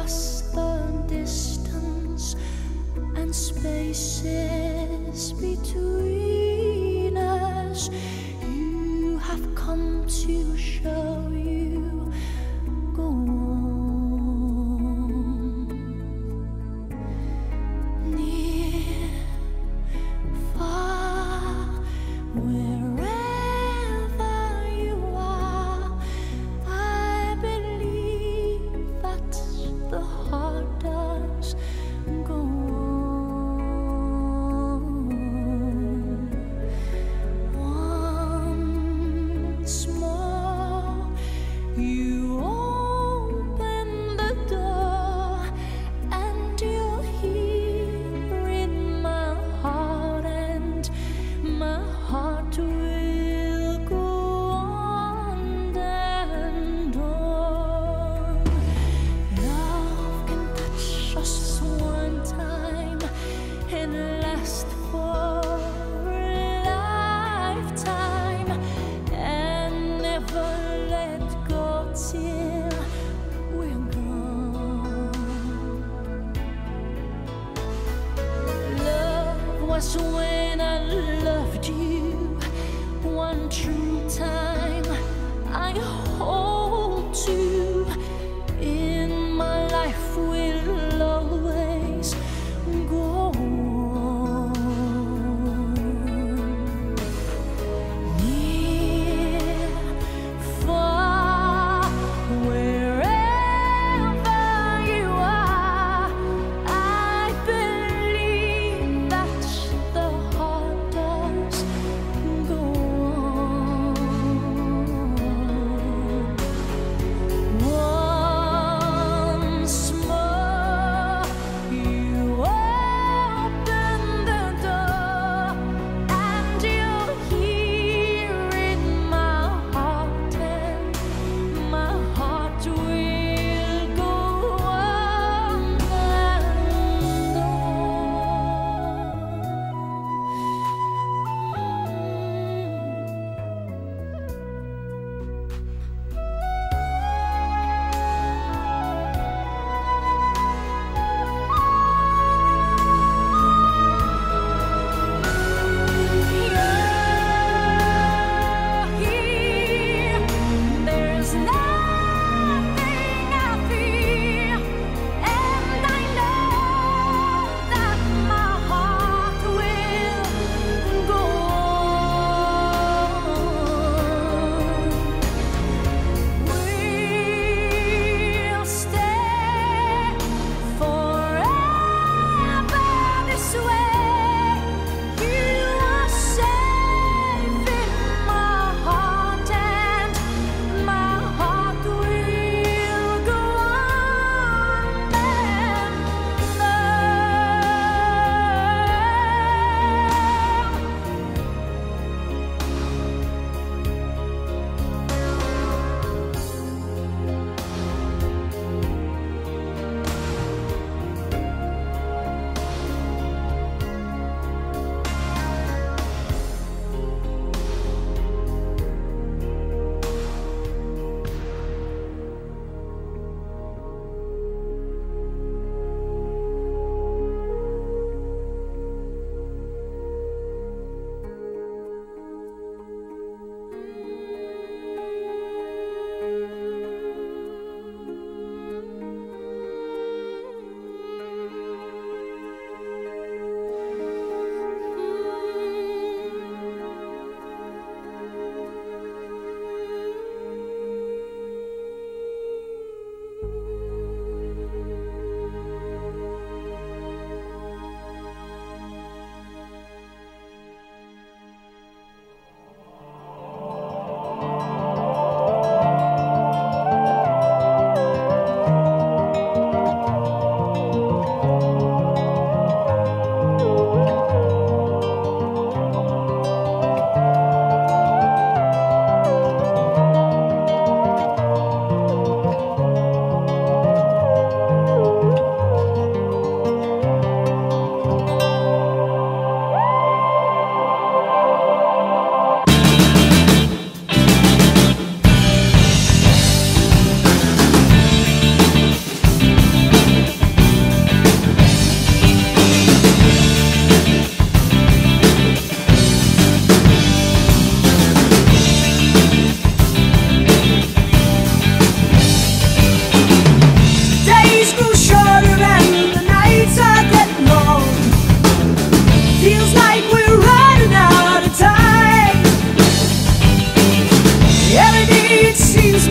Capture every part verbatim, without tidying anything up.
across the distance and spaces between us. You have come to show you go on. Near, far, wherever you are, I believe that the heart does go on. Once more, you open the door, and you're here in my heart, and my heart will go on and on. Love can touch us one time and last for a lifetime, and never let go till we're gone. Love was when I loved you one true time. I hold to in my life will always go on. Near, far, wherever you are, I believe that the heart does go on.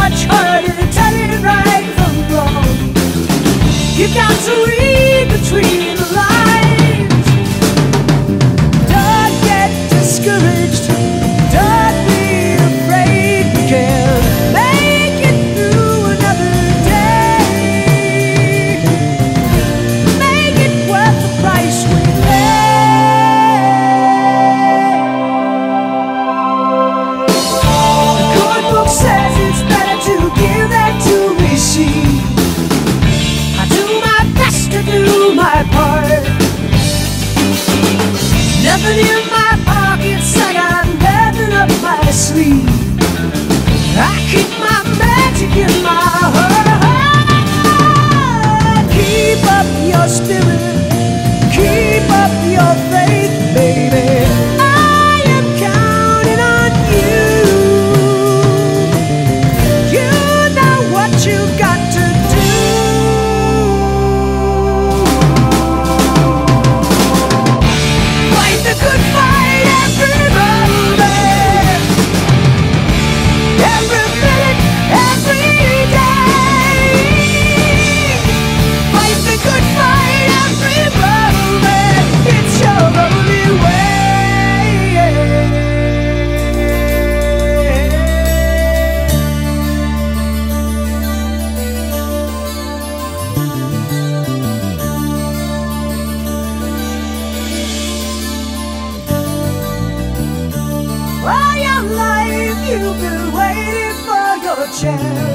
much harder telling right from wrong. You got to read between the lines. Don't get discouraged. Don't be afraid. You can make it through another day. Make it worth the price we pay. The good book says it's better to give than to receive. I do my best to do my part. Nothing in my pockets, I got nothing up my sleeve. I keep my magic in my heart. Keep up your spirit, keep up your faith, baby. I am counting on you. You know what you got to do. Fight the good fight, everybody. Every minute, every day. Fight the good fight, everybody. It's your only way. All your life you've been waiting for your chance.